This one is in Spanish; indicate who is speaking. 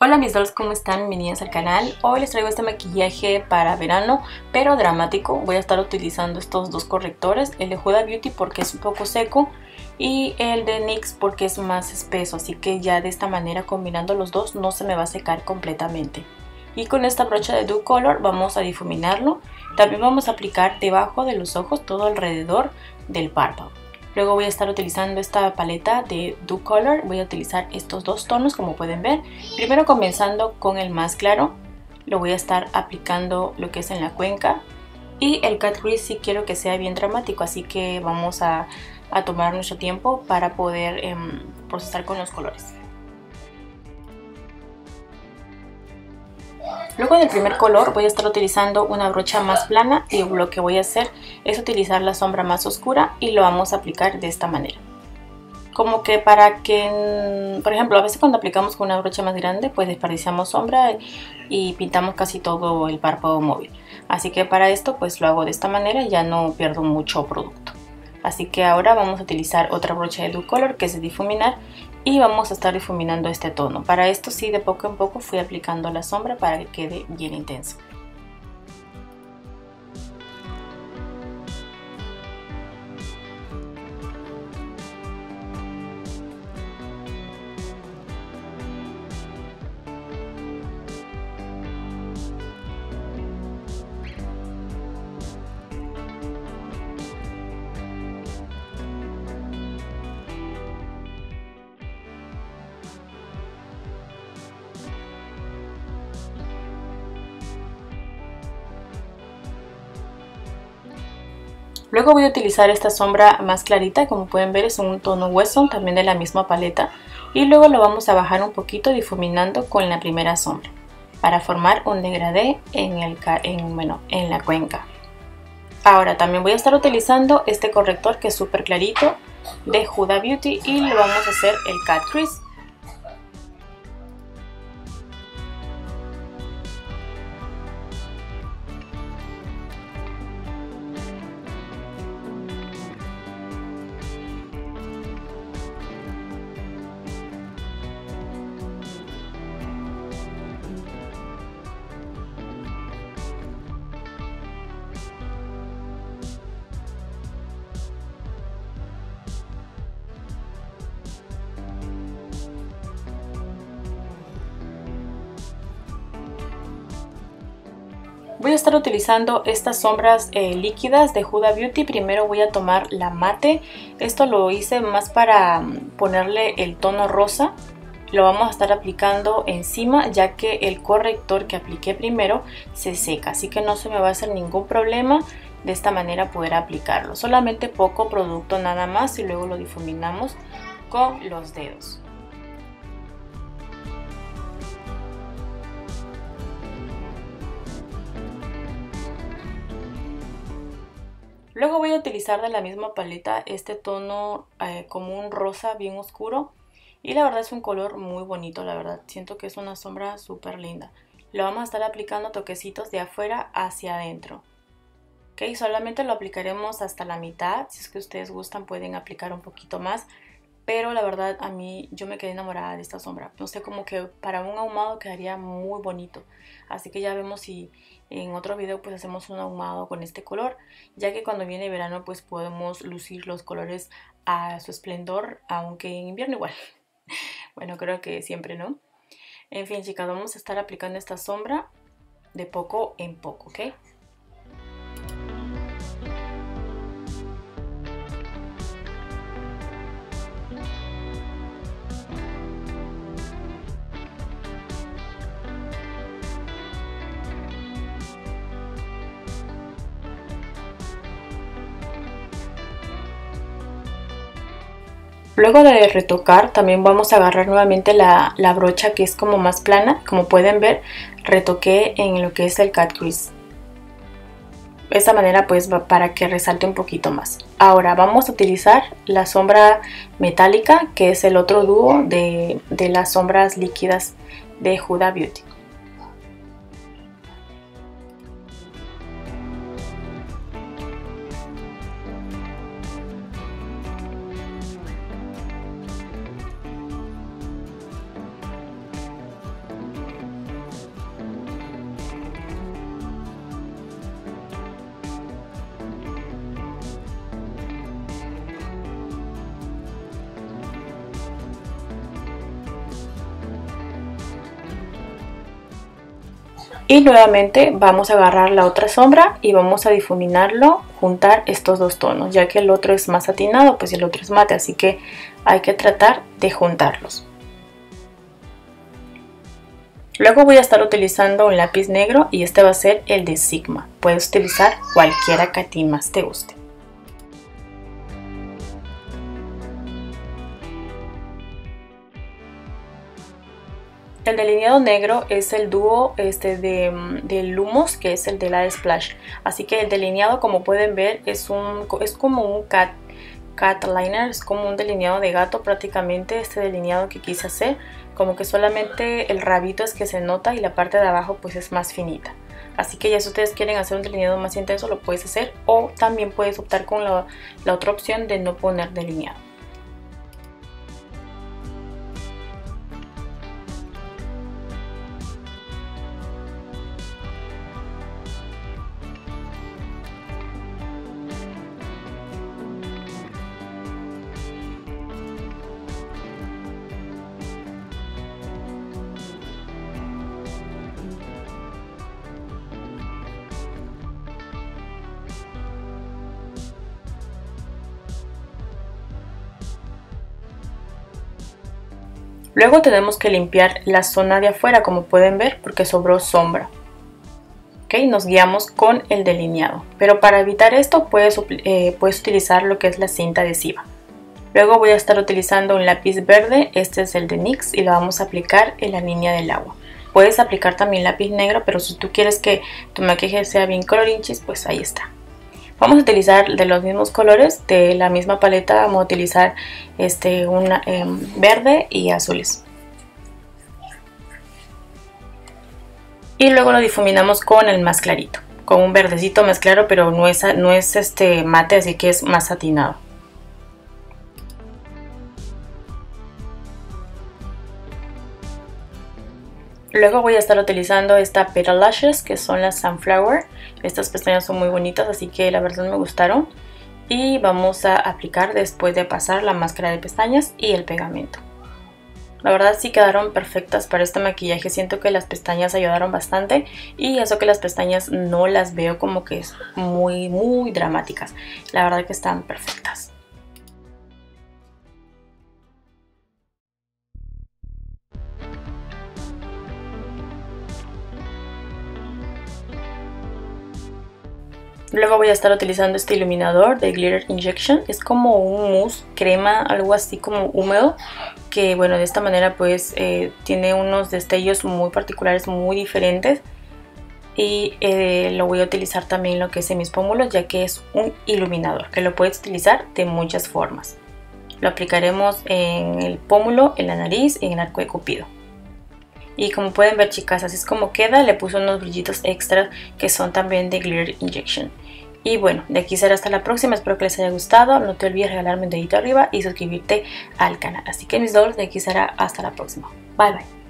Speaker 1: Hola mis dolls, ¿cómo están? Bienvenidos al canal. Hoy les traigo este maquillaje para verano, pero dramático. Voy a estar utilizando estos dos correctores, el de Huda Beauty porque es un poco seco y el de NYX porque es más espeso, así que ya de esta manera combinando los dos no se me va a secar completamente. Y con esta brocha de Dew Color vamos a difuminarlo. También vamos a aplicar debajo de los ojos, todo alrededor del párpado. Luego voy a estar utilizando esta paleta de Dew Color. Voy a utilizar estos dos tonos como pueden ver. Primero comenzando con el más claro. Lo voy a estar aplicando lo que es en la cuenca. Y el cat crease sí quiero que sea bien dramático. Así que vamos a tomar nuestro tiempo para poder procesar con los colores. Luego del primer color voy a estar utilizando una brocha más plana y lo que voy a hacer es utilizar la sombra más oscura y lo vamos a aplicar de esta manera. Como que para que, por ejemplo, a veces cuando aplicamos con una brocha más grande pues desperdiciamos sombra y pintamos casi todo el párpado móvil. Así que para esto pues lo hago de esta manera y ya no pierdo mucho producto. Así que ahora vamos a utilizar otra brocha de Dew Color que es de difuminar y vamos a estar difuminando este tono. Para esto sí, de poco en poco fui aplicando la sombra para que quede bien intenso. Luego voy a utilizar esta sombra más clarita, como pueden ver es un tono hueso, también de la misma paleta. Y luego lo vamos a bajar un poquito difuminando con la primera sombra, para formar un degradé en la cuenca. Ahora también voy a estar utilizando este corrector que es súper clarito de Huda Beauty y lo vamos a hacer el cat crease. Voy a estar utilizando estas sombras líquidas de Huda Beauty. Primero voy a tomar la mate. Esto lo hice más para ponerle el tono rosa. Lo vamos a estar aplicando encima ya que el corrector que apliqué primero se seca. Así que no se me va a hacer ningún problema de esta manera poder aplicarlo. Solamente poco producto nada más y luego lo difuminamos con los dedos. Luego voy a utilizar de la misma paleta este tono como un rosa bien oscuro. Y la verdad es un color muy bonito, la verdad. Siento que es una sombra súper linda. Lo vamos a estar aplicando toquecitos de afuera hacia adentro. Ok, solamente lo aplicaremos hasta la mitad. Si es que ustedes gustan pueden aplicar un poquito más. Pero la verdad yo me quedé enamorada de esta sombra. No sé, como que para un ahumado quedaría muy bonito. Así que ya vemos si en otro video pues hacemos un ahumado con este color. Ya que cuando viene verano pues podemos lucir los colores a su esplendor. Aunque en invierno igual. Bueno, creo que siempre, ¿no? En fin, chicas, vamos a estar aplicando esta sombra de poco en poco, ¿ok? Luego de retocar también vamos a agarrar nuevamente la brocha que es como más plana. Como pueden ver, retoqué en lo que es el cat crease. De esta manera pues para que resalte un poquito más. Ahora vamos a utilizar la sombra metálica que es el otro dúo de las sombras líquidas de Huda Beauty. Y nuevamente vamos a agarrar la otra sombra y vamos a difuminarlo, juntar estos dos tonos, ya que el otro es más satinado, pues el otro es mate, así que hay que tratar de juntarlos. Luego voy a estar utilizando un lápiz negro y este va a ser el de Sigma. Puedes utilizar cualquiera que a ti más te guste. El delineado negro es el dúo de Lumos, que es el de la Splash. Así que el delineado, como pueden ver, es como un cat liner, es como un delineado de gato prácticamente. Este delineado que quise hacer, como que solamente el rabito es que se nota y la parte de abajo pues es más finita. Así que ya si ustedes quieren hacer un delineado más intenso lo puedes hacer, o también puedes optar con la otra opción de no poner delineado. Luego tenemos que limpiar la zona de afuera, como pueden ver, porque sobró sombra. ¿Okay? Nos guiamos con el delineado, pero para evitar esto puedes utilizar lo que es la cinta adhesiva. Luego voy a estar utilizando un lápiz verde, este es el de NYX, y lo vamos a aplicar en la línea del agua. Puedes aplicar también lápiz negro, pero si tú quieres que tu maquillaje sea bien colorinchis, pues ahí está. Vamos a utilizar de los mismos colores, de la misma paleta, vamos a utilizar verde y azules. Y luego lo difuminamos con el más clarito, con un verdecito más claro, pero no es mate, así que es más satinado. Luego voy a estar utilizando esta Petal Lashes, que son las Sunflower. Estas pestañas son muy bonitas, así que la verdad me gustaron. Y vamos a aplicar después de pasar la máscara de pestañas y el pegamento. La verdad sí quedaron perfectas para este maquillaje. Siento que las pestañas ayudaron bastante. Y eso que las pestañas no las veo como que es muy dramáticas. La verdad que están perfectas. Luego voy a estar utilizando este iluminador de Glitter Injection. Es como un mousse, crema, algo así como húmedo. Que bueno, de esta manera pues tiene unos destellos muy particulares, muy diferentes. Y lo voy a utilizar también lo que es en mis pómulos, ya que es un iluminador que lo puedes utilizar de muchas formas. Lo aplicaremos en el pómulo, en la nariz y en el arco de cupido. Y como pueden ver, chicas, así es como queda. Le puse unos brillitos extras que son también de Glitter Injection. Y bueno, de aquí será hasta la próxima. Espero que les haya gustado. No te olvides regalarme un dedito arriba y suscribirte al canal. Así que mis dolls, de aquí será hasta la próxima. Bye bye.